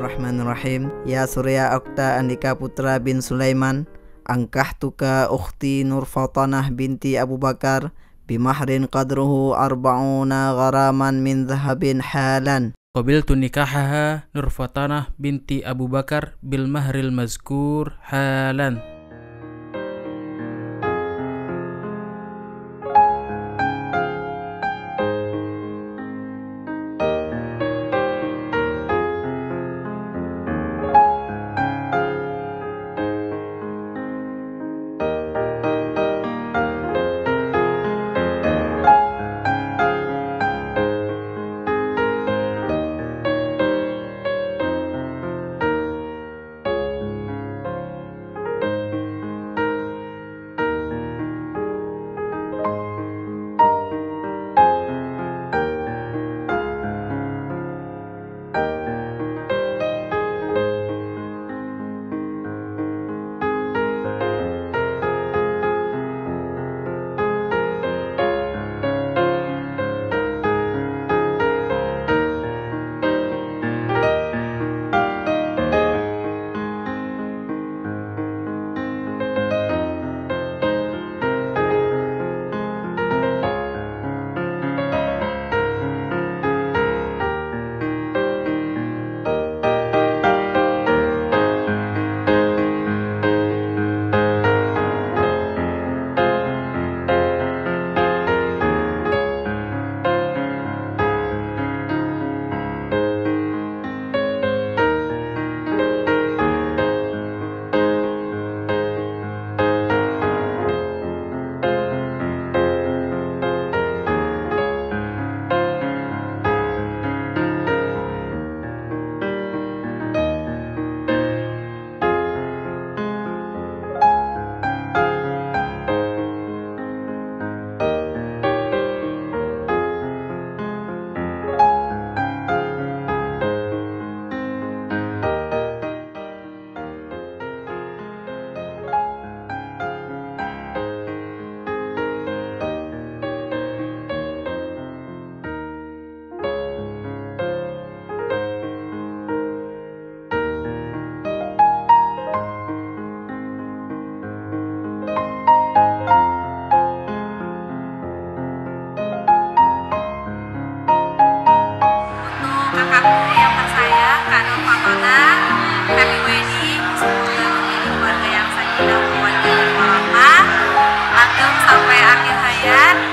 Bismillahirrahmanirrahim. Ya Surya Okta Andika Putra bin Sulaiman, angkahtuka ukhti Nurfatanah binti Abu Bakar bimahrin qadruhu arba'una gharaman min dhahabin halan. Qabiltu nikahaha Nurfatanah binti Abu Bakar bil mahril mazkur halan. Yang tersayang, Kak Nurfatanah, happy wedding, semoga menjadi keluarga yang sakinah mawaddah warahmah, langgeng sampai akhir hayat.